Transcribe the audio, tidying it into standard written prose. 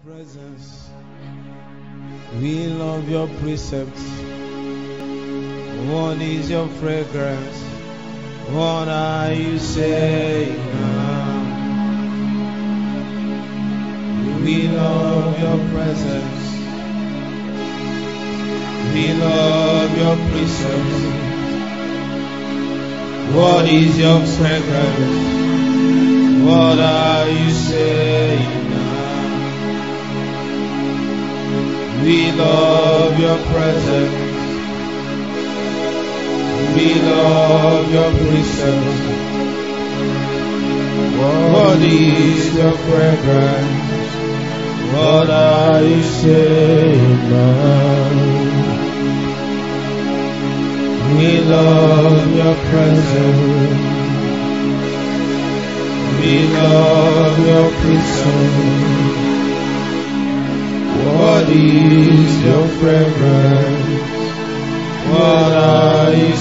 presence. We love your precepts. What is your fragrance? What are you saying now? We love your presence. We love your precepts. What is your fragrance? What are you saying now? We love your presence. We love your precepts. What is your fragrance? What are you saying now? We love your presence. We love your precepts. What is your fragrance? What are you